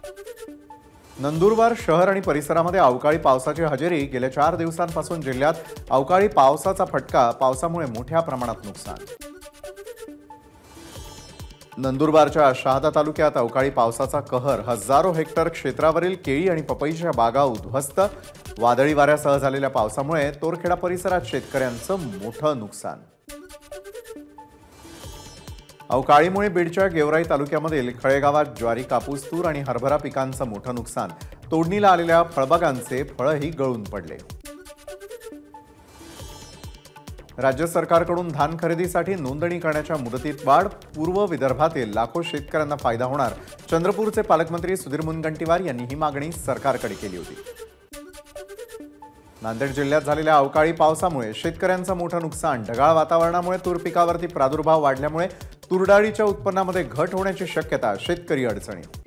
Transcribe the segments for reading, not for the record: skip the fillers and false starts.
नंदुरबार शहर आणि परिसरामध्ये अवकाळी पावसाची हजेरी गेल्या 4 दिवसांपासून जिल्ह्यात अवकाळी पावसाचा फटका, पावसामुळे मोठ्या प्रमाणात नुकसान। नंदुरबारच्या शहादा तालुक्यात अवकाळी पावसाचा कहर, हजारो हेक्टर क्षेत्रावरील केळी आणि पपईच्या बागा उद्ध्वस्त। वादळी वाऱ्यासह झालेल्या पावसामुळे तोरखेडा परिसरात शेतकऱ्यांचं मोठं नुकसान। अवकाळीमुळे बीडच्या गेवराई तालुक्यामधील खळेगावात ज्वारी, कापूस, तूर आणि हरभरा पिकांचं मोठं नुकसान। तोडणीला आलेल्या फळबागांचे फळही गळून पडले। राज्य सरकारकडून धान खरेदीसाठी नोंदणी करण्याच्या मुदतीत वाढ, पूर्व विदर्भातील लाखो शेतकऱ्यांना फायदा होणार। चंद्रपूरचे पालकमंत्री सुधीर मुनगंटीवार यांनी ही मागणी सरकारकडे केली होती। नांदेड जिल्ह्यात झालेल्या अवकाळी पावसामुळे शेतकऱ्यांचं मोठं नुकसान। ढगाळ वातावरणामुळे तूर पिकावरती प्रादुर्भाव वाढल्यामुळे तूरडाळीच्या उत्पन्नामध्ये घट होण्याची शक्यता, शेतकरी अडचणीत।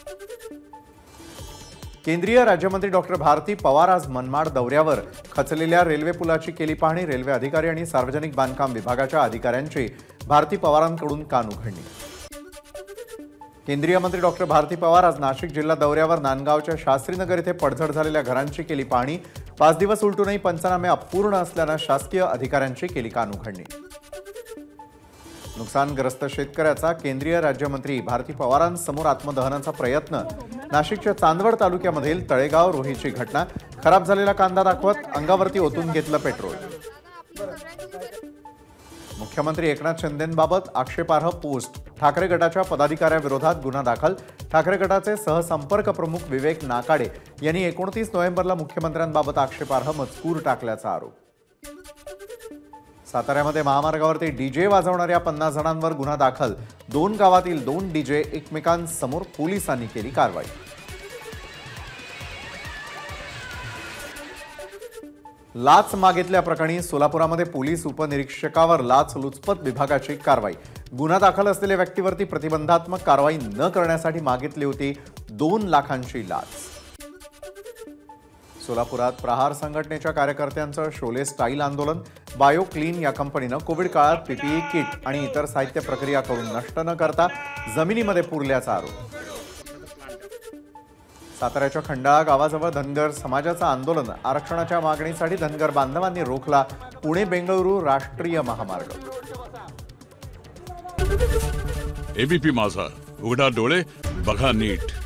केंद्रीय राज्यमंत्री डॉक्टर भारती पवार आज मनमाड दौऱ्यावर। खचलेल्या रेल्वे पुलाची केली पाहणी। रेल्वे अधिकारी आणि सार्वजनिक बांधकाम विभागाच्या अधिकाऱ्यांची भारती पवारांकडून कानउघडणी। केंद्रीय मंत्री डॉक्टर भारती पवार आज नाशिक जिल्हा दौऱ्यावर। नांदगावच्या शास्त्रीनगर येथे पडझड झालेल्या घरांची केली पाहणी। 5 दिवस उलटूनही पंचनामे अपूर्ण असल्यानं शासकीय अधिकाऱ्यांची केली कानउघडणी। नुकसानग्रस्त शेतकऱ्याचा केंद्रीय राज्यमंत्री भारती पवारांसमोर आत्मदहनाचा प्रयत्न। नाशिकच्या चांदवड तालुक्यामधील तळेगाव रोहीची घटना। खराब झालेला कांदा दाखवत अंगावरती ओतून घेतलं पेट्रोल। मुख्यमंत्री एकनाथ शिंदेंबाबत आक्षेपार्ह पोस्ट। ठाकरे गटाच्या पदाधिकाऱ्याविरोधात गुन्हा दाखल। ठाकरे गटाचे सहसंपर्क प्रमुख विवेक नाकाडे यांनी 29 नोव्हेंबरला मुख्यमंत्र्यांबाबत आक्षेपार्ह मजकूर टाकल्याचा आरोप। साताऱ्यामध्ये महामार्गावरती डीजे वाजवणाऱ्या 50 जणांवर गुन्हा दाखल। 2 गावातील 2 डीजे एकमेकांसमोर, पोलिसांनी केली कारवाई। लाच मागितल्याप्रकरणी सोलापुरामध्ये पोलीस उपनिरीक्षकावर लाचलुचपत विभागाची कारवाई। गुन्हा दाखल असलेल्या व्यक्तीवरती प्रतिबंधात्मक कारवाई न करण्यासाठी मागितली होती 2 लाखांची लाच। सोलापुरात प्रहार संघटनेच्या कार्यकर्त्यांचं शोले स्टाईल आंदोलन। बायो क्लीन या कंपनीनं कोविड काळात पीपीई किट आणि इतर साहित्य प्रक्रिया करून नष्ट न करता जमिनीमध्ये पुरल्याचा आरोप। साताऱ्याच्या खंडाळा गावाजवळ धनगर समाजाचं आंदोलन। आरक्षणाच्या मागणीसाठी धनगर बांधवांनी रोखला पुणे बेंगळुरू राष्ट्रीय महामार्ग। एबीपी माझा, उघडा डोळे बघा नीट।